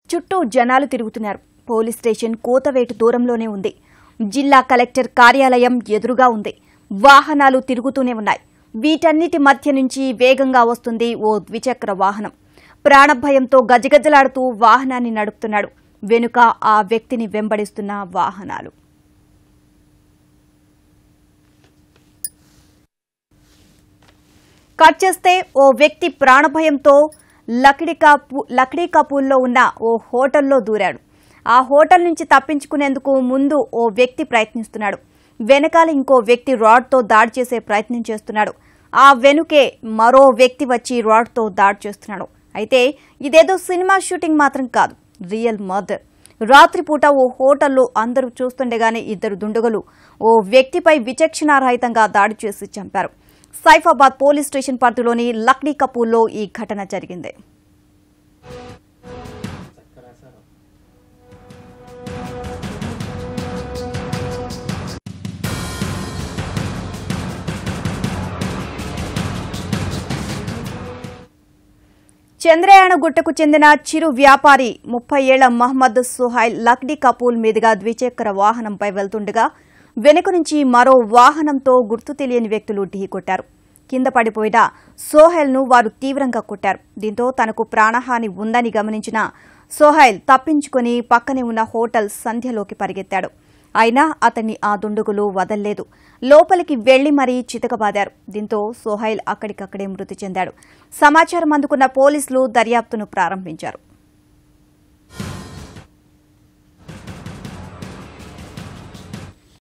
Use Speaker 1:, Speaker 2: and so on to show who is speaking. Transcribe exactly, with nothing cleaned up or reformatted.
Speaker 1: చుట్టూ జనాలు తిరుగుతున్నారు. పోలీస్ స్టేషన్ కోతవేటు దూరంలోనే ఉంది. జిల్లా కలెక్టర్ కార్యాలయం ఎదురుగా ఉంది. వాహనాలు తిరుగుతూనే ఉన్నాయి. వీటన్నిటి మధ్య నుంచి వేగంగా వస్తుంది ఓ ద్విచక్ర వాహనం. ప్రాణభయంతో గజగజలాడుతూ వాహనాన్ని నడుపుతున్నాడు. వెనుక ఆ వ్యక్తిని వెంబడిస్తున్న వాహనాలు. కట్ చేస్తే ఓ వ్యక్తి ప్రాణభయంతో లక్డీకాపూ లక్డీకాపూల్లో ఉన్న ఓ హోటల్లో దూరాడు. ఆ హోటల్ నుంచి తప్పించుకునేందుకు ముందు ఓ వ్యక్తి ప్రయత్నిస్తున్నాడు. వెనకాల ఇంకో వ్యక్తి రాడ్తో దాడి చేసే ప్రయత్నం చేస్తున్నాడు. ఆ వెనుకే మరో వ్యక్తి వచ్చి రాడ్తో దాడి చేస్తున్నాడు. అయితే ఇదేదో సినిమా షూటింగ్ మాత్రం కాదు, రియల్ మర్డర్. రాత్రిపూట ఓ హోటల్లో అందరూ చూస్తుండగానే ఇద్దరు దుండగులు ఓ వ్యక్తిపై విచక్షణారహితంగా దాడి చేసి చంపారు. సైఫాబాద్ పోలీస్ స్టేషన్ పరిధిలోని లక్డీకాపూల్లో ఈ ఘటన జరిగింది. చంద్రయాణ గుట్టకు చెందిన చిరు వ్యాపారి ముప్పై ఏళ్ల మహమ్మద్ సుహైల్ లక్డీకాపూల్ మీదుగా ద్విచక్ర వాహనంపై వెళ్తుండగా వెనుక నుంచి మరో వాహనంతో గుర్తు తెలియని వ్యక్తులు ఢీకొట్టారు. కింద పడిపోయిన సోహైల్ ను వారు తీవ్రంగా కొట్టారు. దీంతో తనకు ప్రాణహాని ఉందని గమనించిన సోహైల్ తప్పించుకుని పక్కనే ఉన్న హోటల్ సంధ్యలోకి పరిగెత్తాడు. అయినా అతన్ని ఆ దుండగులు వదల్లేదు. లోపలికి వెళ్లి మరీ చితకబాదారు. దీంతో సోహైల్ అక్కడికక్కడే మృతి చెందాడు. సమాచారం అందుకున్న పోలీసులు దర్యాప్తును ప్రారంభించారు.